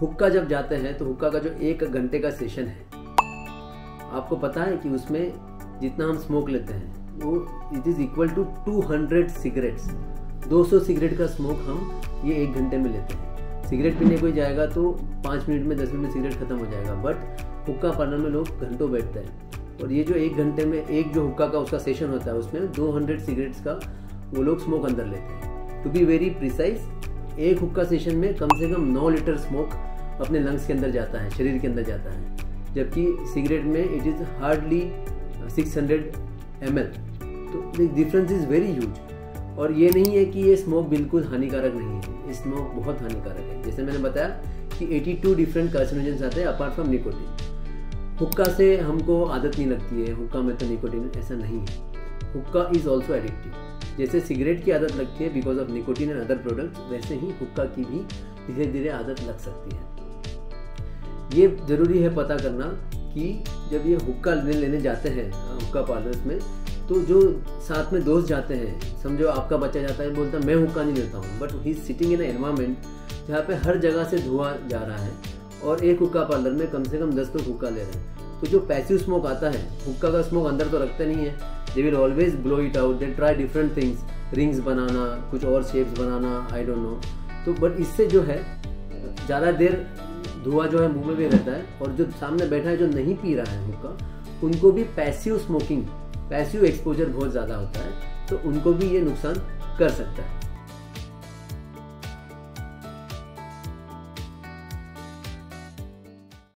हुक्का जब जाते हैं तो हुक्का का जो 1 घंटे का सेशन है, आपको पता है कि उसमें जितना हम स्मोक लेते हैं वो it is equal to 200 cigarettes. 200 cigarette का स्मोक हम ये 1 घंटे में लेते हैं। सिगरेट पीने कोई जाएगा तो 5 मिनट में 10 मिनट में सिगरेट खत्म हो जाएगा, बट हुक्का पार्लर में लोग घंटों बैठते हैं और ये जो 1 घंटे में एक जो हुक्का का उसका सेशन होता है उसमें 200 सिगरेट्स का वो लोग स्मोक अंदर लेते हैं। टू बी वेरी प्रिसाइज, एक हुक्का सेशन में कम से कम 9 लीटर स्मोक अपने लंग्स के अंदर जाता है, शरीर के अंदर जाता है, जबकि सिगरेट में इट इज़ हार्डली 600 ml। तो डिफरेंस इज़ वेरी ह्यूज। और ये नहीं है कि ये स्मोक बिल्कुल हानिकारक नहीं है, ये स्मोक बहुत हानिकारक है। जैसे मैंने बताया कि 82 डिफरेंट कार्सिनोजेंस आते हैं अपार्ट फ्रॉम निकोटीन। हुक्का से हमको आदत नहीं लगती है, हुक्का में तो निकोटीन, ऐसा नहीं है। Hookah is also addictive. जैसे सिगरेट की आदत लगती है because of nicotine and other products, वैसे ही हुक्का की भी धीरे धीरे आदत लग सकती है। ये ज़रूरी है पता करना कि जब ये हुक्का लेने जाते हैं हुक्का पार्लर्स में, तो जो साथ में दोस्त जाते हैं, समझो आपका बच्चा जाता है बोलता है मैं हुक्का नहीं लेता हूँ, but he is sitting in environment जहाँ पे हर जगह से धुआं जा रहा है और एक हुक्का पार्लर में कम से कम 10 लोग हुक्का ले रहे हैं। तो जो पैसिव स्मोक आता है, हुक्का का स्मोक अंदर तो रखते नहीं है, they will always blow it out, they try different things, rings बनाना, कुछ और शेप्स बनाना, आई डोंट नो। तो बट इससे जो है ज़्यादा देर धुआं जो है मुंह में भी रहता है और जो सामने बैठा है जो नहीं पी रहा है हुक्का, उनको भी पैसिव स्मोकिंग, पैसिव एक्सपोजर बहुत ज़्यादा होता है, तो उनको भी ये नुकसान कर सकता है।